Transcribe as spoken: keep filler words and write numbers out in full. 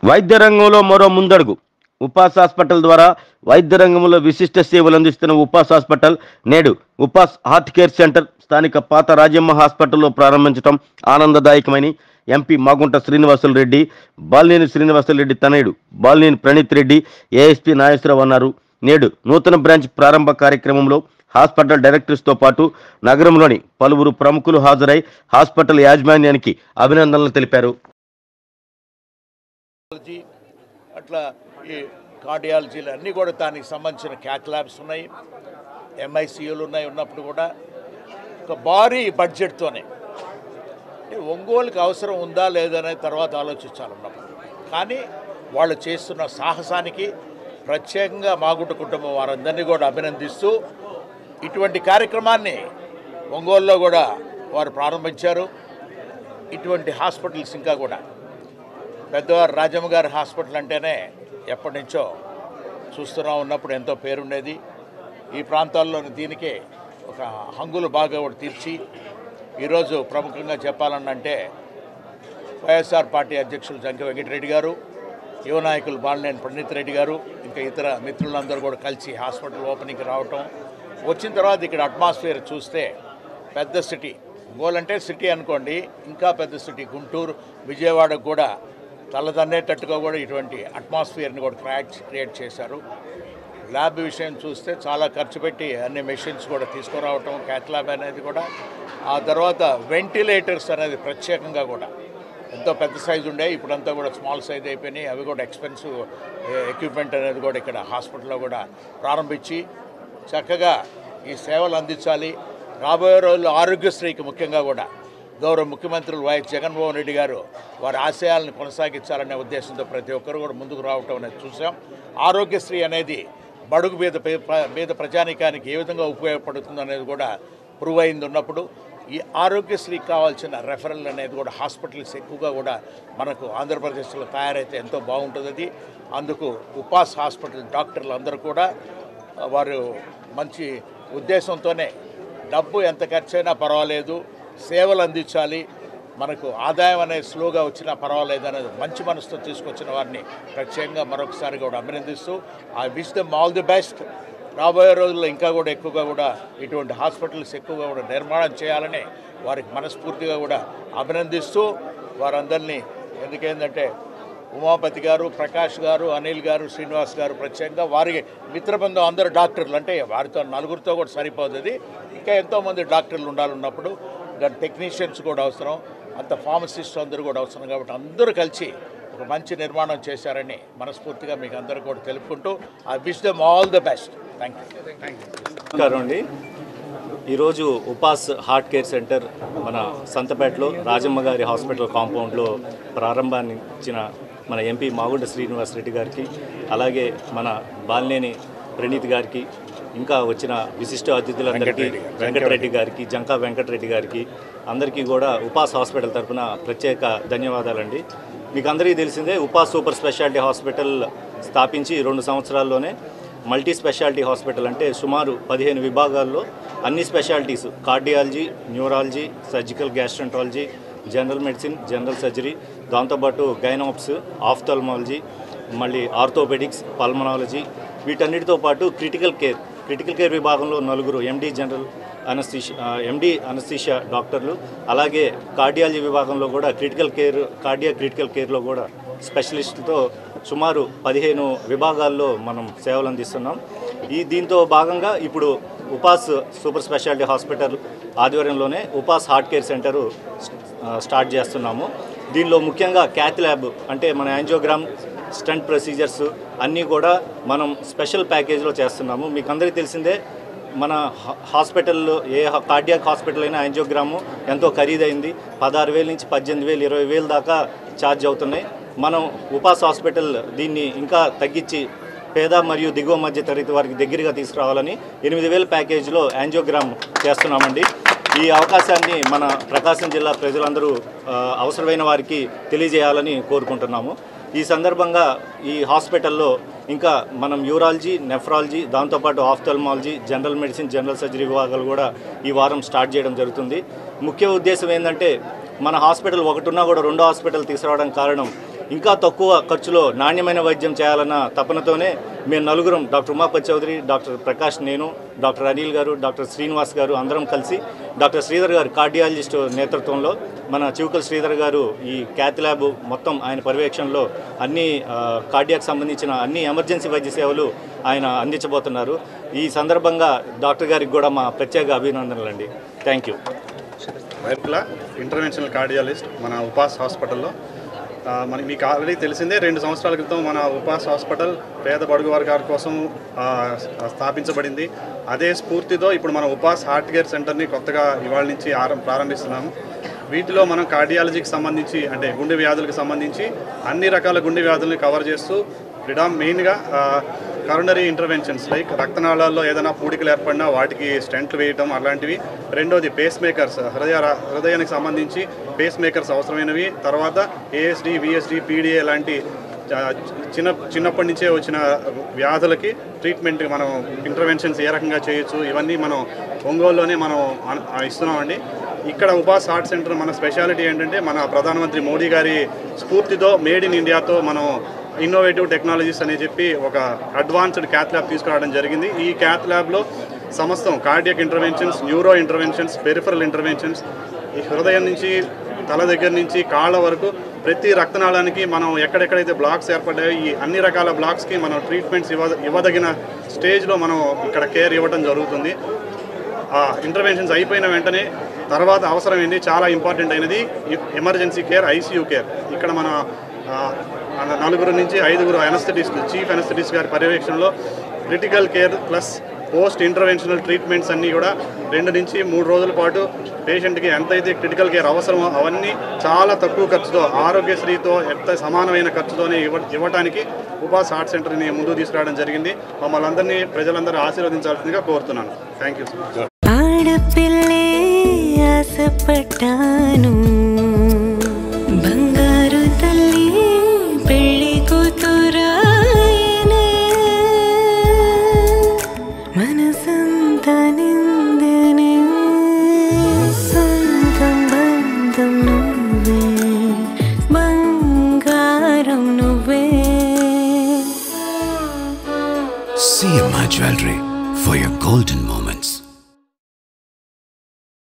వైద్య రంగంలో మరో ముందడుగు. ఉపాస్ హాస్పిటల్ ద్వారా వైద్య రంగంలో విశిష్ట సేవలు అందిస్తున్న ఉపాస్ హాస్పిటల్ నేడు ఉపాస్ హార్ట్ కేర్ సెంటర్ స్థానిక పాత రాజమ్మ హాస్పిటల్లో ప్రారంభించడం ఆనందదాయకమని ఎంపీ మాగుంట శ్రీనివాసులు రెడ్డి, బాలినేని శ్రీనివాసులు రెడ్డి తనయుడు బాలినేని ప్రణీత్ రెడ్డి, ఏఎస్పీ నాగేశ్వరరావు అన్నారు. నేడు నూతన బ్రాంచ్ ప్రారంభ కార్యక్రమంలో హాస్పిటల్ డైరెక్టర్స్తో పాటు నగరంలోని పలువురు ప్రముఖులు హాజరై హాస్పిటల్ యాజమాన్యానికి అభినందనలు తెలిపారు. అట్లా ఈ కార్డియాలజీలు అన్నీ కూడా దానికి సంబంధించిన క్యాత్ ల్యాబ్స్ ఉన్నాయి, ఎంఐసియూలు ఉన్నాయి. ఉన్నప్పుడు కూడా ఒక భారీ బడ్జెట్తోనే ఒంగోలుకి అవసరం ఉందా లేదనే తర్వాత ఆలోచించాలన్నప్పుడు, కానీ వాళ్ళు చేస్తున్న సాహసానికి ప్రత్యేకంగా మాగుంట కుటుంబం వారందరినీ కూడా అభినందిస్తూ ఇటువంటి కార్యక్రమాన్ని ఒంగోలులో కూడా వారు ప్రారంభించారు. ఇటువంటి హాస్పిటల్స్ ఇంకా కూడా పెద్దవారు రాజమ్మ గారి హాస్పిటల్ అంటేనే ఎప్పటి నుంచో చూస్తూనే ఉన్నప్పుడు ఎంతో పేరుండేది. ఈ ప్రాంతాల్లోని దీనికే ఒక హంగులు బాగా కూడా తీర్చి ఈరోజు ప్రముఖంగా చెప్పాలనంటే వైఎస్ఆర్ పార్టీ అధ్యక్షులు జంకి వెంకటరెడ్డి గారు, యువ నాయకులు బాలినేని ప్రణీత్ రెడ్డి గారు, ఇంకా ఇతర మిత్రులందరూ కూడా కలిసి హాస్పిటల్ ఓపెనింగ్కి రావటం, వచ్చిన తర్వాత ఇక్కడ అట్మాస్ఫియర్ చూస్తే పెద్ద సిటీ గోలంటే సిటీ అనుకోండి, ఇంకా పెద్ద సిటీ గుంటూరు, విజయవాడకు కూడా తలదన్నేటట్టుగా కూడా ఇటువంటి అట్మాస్ఫియర్ని కూడా క్రియేట్ క్రియేట్ చేశారు. ల్యాబ్ విషయం చూస్తే చాలా ఖర్చు పెట్టి అన్ని మెషిన్స్ కూడా తీసుకురావటం, క్యాత్ ల్యాబ్ అనేది కూడా, ఆ తర్వాత వెంటిలేటర్స్ అనేది ప్రత్యేకంగా కూడా ఎంతో పెద్ద సైజు ఉండే, ఇప్పుడంతా కూడా స్మాల్ సైజ్ అయిపోయినాయి. అవి కూడా ఎక్స్పెన్సివ్ ఎక్విప్మెంట్ అనేది కూడా ఇక్కడ హాస్పిటల్లో కూడా ప్రారంభించి చక్కగా ఈ సేవలు అందించాలి. రాబోయే రోజుల్లో ఆరోగ్యశ్రీకి ముఖ్యంగా కూడా గౌరవ ముఖ్యమంత్రులు వైఎస్ జగన్మోహన్ రెడ్డి గారు వారి ఆశయాలను కొనసాగించాలనే ఉద్దేశంతో ప్రతి ఒక్కరు కూడా ముందుకు రావటం అనేది చూసాం. ఆరోగ్యశ్రీ అనేది బడుగు మీద పేద ప్రజానీకానికి ఏ విధంగా ఉపయోగపడుతుంది అనేది కూడా ప్రూవ్ అయింది. ఉన్నప్పుడు ఈ ఆరోగ్యశ్రీకి కావాల్సిన రెఫరల్ అనేది కూడా హాస్పిటల్స్ ఎక్కువగా కూడా మనకు ఆంధ్రప్రదేశ్లో తయారైతే ఎంతో బాగుంటుంది. అది అందుకు ఉపాస్ హాస్పిటల్ డాక్టర్లు అందరూ కూడా వారు మంచి ఉద్దేశంతోనే డబ్బు ఎంత ఖర్చైనా పర్వాలేదు, సేవలు అందించాలి, మనకు ఆదాయం అనేది స్లోగా వచ్చినా పర్వాలేదు అనేది మంచి మనసుతో తీసుకొచ్చిన వారిని ప్రత్యేకంగా మరొకసారి కూడా అభినందిస్తూ I wish them all the best. రాబోయే రోజుల్లో ఇంకా కూడా ఎక్కువగా కూడా ఇటువంటి హాస్పిటల్స్ ఎక్కువగా కూడా నిర్మాణం చేయాలని వారికి మనస్ఫూర్తిగా కూడా అభినందిస్తూ వారందరినీ, ఎందుకేంటంటే ఉమాపతి గారు, ప్రకాష్ గారు, అనిల్ గారు, శ్రీనివాస్ గారు ప్రత్యేకంగా వారికి మిత్రబృందం అందరూ డాక్టర్లు, అంటే వారితో నలుగురితో కూడా సరిపోతుంది, ఇంకా ఎంతోమంది డాక్టర్లు ఉండాలన్నప్పుడు దాని టెక్నీషియన్స్ కూడా అవసరం, అంత ఫార్మసిస్ట్ అందరూ కూడా అవసరం. కాబట్టి అందరూ కలిసి ఒక మంచి నిర్మాణం చేశారని మనస్ఫూర్తిగా మీకు అందరూ కూడా తెలుపుకుంటూ I wish them all the best. Thank you. Thank you. నమస్కారం అండి. ఈరోజు ఉపాస్ హార్ట్ కేర్ సెంటర్ మన సంతపేటలో రాజమ్మ గారి హాస్పిటల్ కాంపౌండ్లో ప్రారంభాన్ని ఇచ్చిన మన ఎంపీ మాగుంట శ్రీనివాస్ రెడ్డి గారికి, అలాగే మన బాలినేని ప్రణీత్ గారికి, ఇంకా వచ్చిన విశిష్ట అతిథులందరికీ, వెంకటరెడ్డి గారికి, జంకా వెంకటరెడ్డి గారికి, అందరికీ కూడా ఉపాస్ హాస్పిటల్ తరఫున ప్రత్యేక ధన్యవాదాలండి. మీకు అందరికీ తెలిసిందే, ఉపాస్ సూపర్ స్పెషాలిటీ హాస్పిటల్ స్థాపించి రెండు సంవత్సరాల్లోనే మల్టీ స్పెషాలిటీ హాస్పిటల్, అంటే సుమారు పదిహేను విభాగాల్లో అన్ని specialities, cardiology, neurology, surgical gastroenterology, general medicine, general surgery, దాంతోపాటు గైనాప్స్, ఆఫ్థాల్మాలజీ, మళ్ళీ ఆర్థోపెడిక్స్, పల్మనాలజీ, వీటన్నిటితో పాటు క్రిటికల్ కేర్ క్రిటికల్ కేర్ విభాగంలో నలుగురు MD general anaesthesia MD anaesthesia డాక్టర్లు, అలాగే కార్డియాలజీ విభాగంలో కూడా క్రిటికల్ కేర్ కార్డియా క్రిటికల్ కేర్లో కూడా స్పెషలిస్టులతో సుమారు పదిహేను విభాగాల్లో మనం సేవలు అందిస్తున్నాం. ఈ దీంతో భాగంగా ఇప్పుడు ఉపాస్ సూపర్ స్పెషాలిటీ హాస్పిటల్ ఆధ్వర్యంలోనే Upas heart care centre start చేస్తున్నాము. దీనిలో ముఖ్యంగా క్యాత్ ల్యాబ్, అంటే మన యాంజియోగ్రామ్, స్టంట్ ప్రొసీజర్స్ అన్నీ కూడా మనం స్పెషల్ ప్యాకేజ్లో చేస్తున్నాము. మీకు అందరికీ తెలిసిందే, మన హాస్పిటల్లో ఏ కార్డియాక్ హాస్పిటల్ అయినా యాంజియోగ్రాము ఎంతో ఖరీదైంది, పదహారు వేల నుంచి పద్దెనిమిది వేలు ఇరవై వేలు దాకా ఛార్జ్ అవుతున్నాయి. మనం ఉపాస్ హాస్పిటల్ దీన్ని ఇంకా తగ్గించి పేద మరియు దిగువ మధ్య తరగతి వారికి దగ్గరగా తీసుకురావాలని ఎనిమిది వేల ప్యాకేజీలో యాంజియోగ్రామ్ చేస్తున్నామండి. ఈ అవకాశాన్ని మన ప్రకాశం జిల్లా ప్రజలందరూ అవసరమైన వారికి తెలియజేయాలని కోరుకుంటున్నాము. ఈ సందర్భంగా ఈ హాస్పిటల్లో ఇంకా మనం యూరాలజీ, నెఫ్రాలజీ, దాంతోపాటు ophthalmology, general medicine, general surgery విభాగాలు కూడా ఈ వారం స్టార్ట్ చేయడం జరుగుతుంది. ముఖ్య ఉద్దేశం ఏంటంటే, మన హాస్పిటల్ ఒకటి ఉన్నా కూడా రెండో హాస్పిటల్ తీసుకురావడానికి కారణం ఇంకా తక్కువ ఖర్చులో నాణ్యమైన వైద్యం చేయాలన్న తపనతోనే మేము నలుగురం డాక్టర్ ఉమాపతి చౌదరి, డాక్టర్ ప్రకాష్, నేను, డాక్టర్ అనిల్ గారు, డాక్టర్ శ్రీనివాస్ గారు అందరం కలిసి డాక్టర్ శ్రీధర్ గారు కార్డియాలజిస్ట్ నేతృత్వంలో మన చివుకల్ శ్రీధర్ గారు ఈ క్యాత్ ల్యాబ్ మొత్తం ఆయన పర్యవేక్షణలో అన్ని కార్డియాక్ సంబంధించిన అన్ని ఎమర్జెన్సీ వైద్య సేవలు ఆయన అందించబోతున్నారు. ఈ సందర్భంగా డాక్టర్ గారికి కూడా మా ప్రత్యేక అభినందనలు అండి. Thank you. ఇంటర్వెన్షనల్ కార్డియాలజిస్ట్ మన ఉపాస్ హాస్పిటల్లో. మనకి మీకు ఆల్రెడీ తెలిసిందే, రెండు సంవత్సరాల క్రితం మన ఉపాస్ హాస్పిటల్ పేద బడుగు వర్గాల కోసం స్థాపించబడింది. అదే స్ఫూర్తితో ఇప్పుడు మన ఉపాస్ హార్ట్ కేర్ సెంటర్ని కొత్తగా ఇవాళ నుంచి ప్రారంభిస్తున్నాము. వీటిలో మనం కార్డియాలజీకి సంబంధించి అంటే గుండె వ్యాధులకు సంబంధించి అన్ని రకాల గుండె వ్యాధుల్ని కవర్ చేస్తూ ప్రిడామ్ మెయిన్గా కరోనరీ ఇంటర్వెన్షన్స్ లైక్ రక్తనాళాల్లో ఏదైనా పూడికలు ఏర్పడినా వాటికి స్టెంట్లు వేయటం అలాంటివి. రెండోది పేస్ మేకర్స్, హృదయ హృదయానికి సంబంధించి పేస్ మేకర్స్ అవసరమైనవి. తర్వాత ఏఎస్డి, విఎస్డి, పీడిఏ లాంటి చిన్న చిన్నప్పటి నుంచే వచ్చిన వ్యాధులకి ట్రీట్మెంట్ మనం ఇంటర్వెన్షన్స్ ఏ రకంగా చేయొచ్చు ఇవన్నీ మనం ఒంగోలులోనే మనం ఇస్తున్నామండి. ఇక్కడ ఉపాస్ హార్ట్ సెంటర్ మన స్పెషాలిటీ ఏంటంటే మన ప్రధానమంత్రి మోడీ గారి స్ఫూర్తితో మేడ్ ఇన్ ఇండియాతో మనం ఇన్నోవేటివ్ టెక్నాలజీస్ అని చెప్పి ఒక అడ్వాన్స్డ్ క్యాత్ ల్యాబ్ తీసుకురావడం జరిగింది. ఈ క్యాత్ ల్యాబ్లో సమస్తం cardiac interventions, neuro interventions, peripheral interventions, ఈ హృదయం నుంచి తల దగ్గర నుంచి కాళ్ళ వరకు ప్రతి రక్తనాళానికి మనం ఎక్కడెక్కడైతే బ్లాక్స్ ఏర్పడ్డాయో ఈ అన్ని రకాల బ్లాక్స్కి మనం ట్రీట్మెంట్స్ ఇవ్వ ఇవ్వదగిన స్టేజ్లో మనం ఇక్కడ కేర్ ఇవ్వడం జరుగుతుంది. ఆ ఇంటర్వెన్షన్స్ అయిపోయిన వెంటనే తర్వాత అవసరమైంది చాలా ఇంపార్టెంట్ అయినది ఎమర్జెన్సీ కేర్, ఐసీయూ కేర్. ఇక్కడ మన నలుగురు నుంచి ఐదుగురు అనస్థెటిస్ట్, చీఫ్ అనస్థెటిస్ట్ గారి పర్యవేక్షణలో critical care plus post interventional treatments అన్నీ కూడా రెండు నుంచి మూడు రోజుల పాటు పేషెంట్కి ఎంతైతే క్రిటికల్ కేర్ అవసరమో అవన్నీ చాలా తక్కువ ఖర్చుతో ఆరోగ్యశ్రీతో ఎంత సమానమైన ఖర్చుతోనే ఇవ్వ ఇవ్వడానికి ఉపాస్ హార్ట్ సెంటర్ని ముందుకు తీసుకురావడం జరిగింది. మమ్మల్ని అందరినీ ప్రజలందరూ ఆశీర్వదించాల్సిందిగా కోరుతున్నాను. Thank you. ఆడపిల్లే ఆశపడ్డాను, బంగారు తల్లి పెళ్లి కూతురాయనే, మనసంతా నిందనే, సొంతం బంధం నువ్వే, బంగారం నువ్వే. C M I Jewelry for your golden moments.